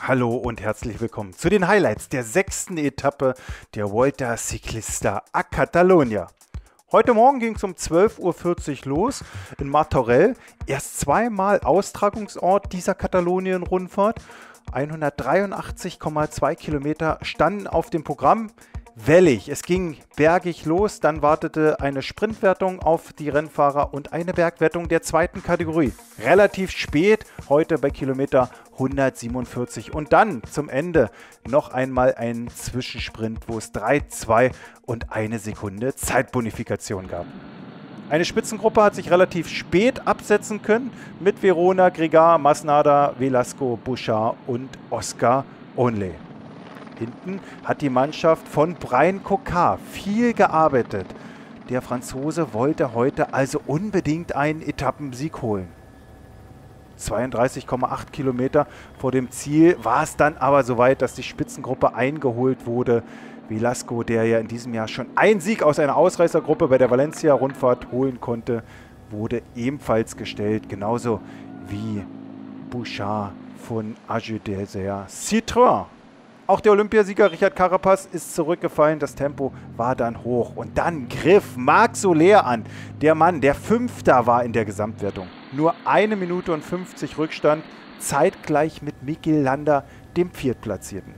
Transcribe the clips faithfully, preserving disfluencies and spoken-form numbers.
Hallo und herzlich willkommen zu den Highlights der sechsten Etappe der Volta Ciclista a Catalunya. Heute Morgen ging es um zwölf Uhr vierzig los in Martorell. Erst zweimal Austragungsort dieser Katalonien-Rundfahrt. hundertdreiundachtzig Komma zwei Kilometer standen auf dem Programm. Wellig, es ging bergig los, dann wartete eine Sprintwertung auf die Rennfahrer und eine Bergwertung der zweiten Kategorie. Relativ spät, heute bei Kilometer hundertsiebenundvierzig. Und dann zum Ende noch einmal ein Zwischensprint, wo es drei, zwei und eine Sekunde Zeitbonifikation gab. Eine Spitzengruppe hat sich relativ spät absetzen können mit Verona, Gregar, Masnada, Velasco, Bouchard und Oscar Onley. Hinten hat die Mannschaft von Bryan Coquard viel gearbeitet. Der Franzose wollte heute also unbedingt einen Etappensieg holen. zweiunddreißig Komma acht Kilometer vor dem Ziel war es dann aber soweit, dass die Spitzengruppe eingeholt wurde. Velasco, der ja in diesem Jahr schon einen Sieg aus einer Ausreißergruppe bei der Valencia-Rundfahrt holen konnte, wurde ebenfalls gestellt, genauso wie Bouchard von A G Desert Citroën. Auch der Olympiasieger Richard Carapaz ist zurückgefallen, das Tempo war dann hoch. Und dann griff Marc Soler an, der Mann, der Fünfter war in der Gesamtwertung. Nur eine Minute und fünfzig Rückstand, zeitgleich mit Mikel Landa, dem Viertplatzierten.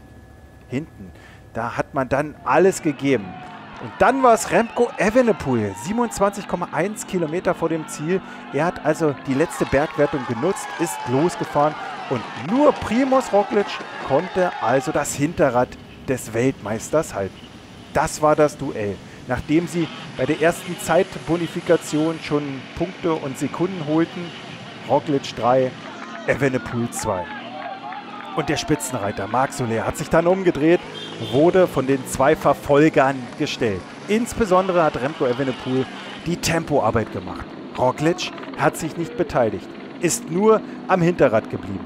Hinten, da hat man dann alles gegeben. Und dann war es Remco Evenepoel, siebenundzwanzig Komma eins Kilometer vor dem Ziel. Er hat also die letzte Bergwertung genutzt, ist losgefahren und nur Primož Roglič konnte also das Hinterrad des Weltmeisters halten. Das war das Duell. Nachdem sie bei der ersten Zeitbonifikation schon Punkte und Sekunden holten, Roglič drei, Evenepoel zwei. Und der Spitzenreiter Marc Soler hat sich dann umgedreht, wurde von den zwei Verfolgern gestellt. Insbesondere hat Remco Evenepoel die Tempoarbeit gemacht. Roglič hat sich nicht beteiligt, ist nur am Hinterrad geblieben.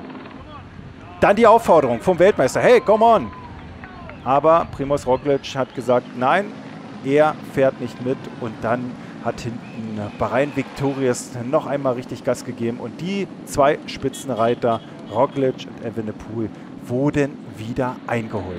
Dann die Aufforderung vom Weltmeister, hey, come on! Aber Primož Roglič hat gesagt, nein, er fährt nicht mit. Und dann hat hinten Bahrain Victorious noch einmal richtig Gas gegeben. Und die zwei Spitzenreiter, Roglič und Evenepoel, wurden wieder eingeholt.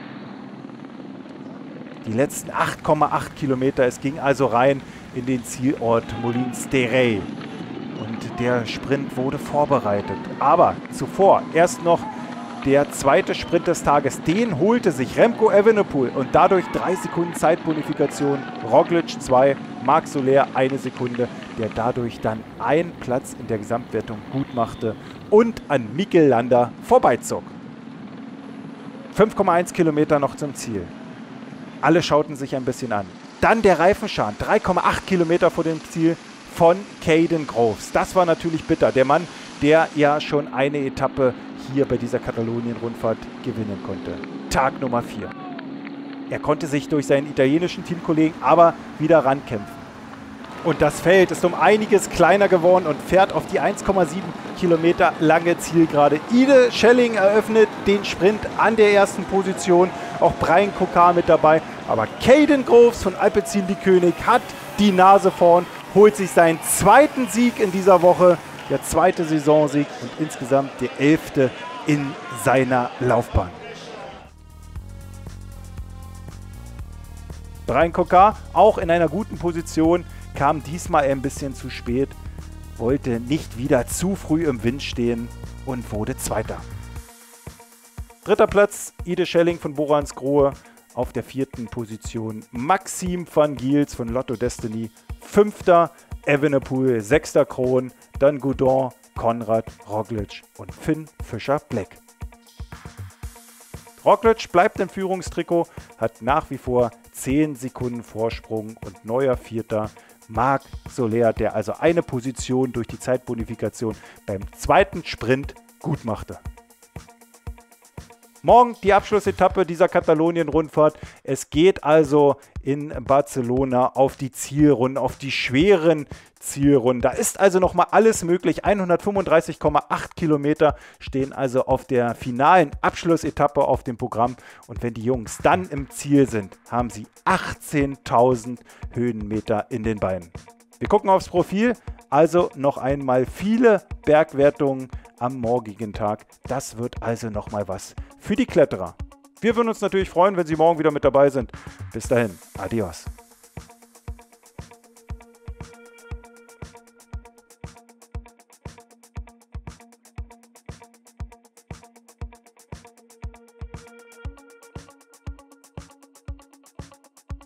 Die letzten acht Komma acht Kilometer, es ging also rein in den Zielort Molins de Rey. Und der Sprint wurde vorbereitet. Aber zuvor erst noch der zweite Sprint des Tages. Den holte sich Remco Evenepoel und dadurch drei Sekunden Zeitbonifikation. Roglič zwei, Marc Soler eine Sekunde, der dadurch dann einen Platz in der Gesamtwertung gut machte und an Mikel Landa vorbeizog. fünf Komma eins Kilometer noch zum Ziel. Alle schauten sich ein bisschen an. Dann der Reifenschaden, drei Komma acht Kilometer vor dem Ziel von Caden Groves. Das war natürlich bitter. Der Mann, der ja schon eine Etappe hier bei dieser Katalonien-Rundfahrt gewinnen konnte. Tag Nummer vier. Er konnte sich durch seinen italienischen Teamkollegen aber wieder rankämpfen. Und das Feld ist um einiges kleiner geworden und fährt auf die eins Komma sieben Kilometer lange Zielgerade. Ide Schelling eröffnet den Sprint an der ersten Position. Auch Bryan Coquard mit dabei. Aber Caden Groves von Alpecin die König hat die Nase vorn, holt sich seinen zweiten Sieg in dieser Woche. Der zweite Saisonsieg und insgesamt der elfte in seiner Laufbahn. Bryan Coquard auch in einer guten Position, kam diesmal ein bisschen zu spät, wollte nicht wieder zu früh im Wind stehen und wurde Zweiter. Dritter Platz, Ide Schelling von Bora-Hansgrohe. Auf der vierten Position Maxime van Giels von Lotto Destiny. Fünfter Evenepoel, sechster Krohn, dann Goudon, Konrad, Roglič und Finn Fischer-Black. Roglič bleibt im Führungstrikot, hat nach wie vor zehn Sekunden Vorsprung und neuer Vierter Marc Soler, der also eine Position durch die Zeitbonifikation beim zweiten Sprint gut machte. Morgen die Abschlussetappe dieser Katalonien-Rundfahrt. Es geht also in Barcelona auf die Zielrunden, auf die schweren Zielrunden. Da ist also nochmal alles möglich. hundertfünfunddreißig Komma acht Kilometer stehen also auf der finalen Abschlussetappe auf dem Programm. Und wenn die Jungs dann im Ziel sind, haben sie achtzehntausend Höhenmeter in den Beinen. Wir gucken aufs Profil. Also noch einmal viele Bergwertungen am morgigen Tag. Das wird also nochmal was für die Kletterer. Wir würden uns natürlich freuen, wenn Sie morgen wieder mit dabei sind. Bis dahin, adios.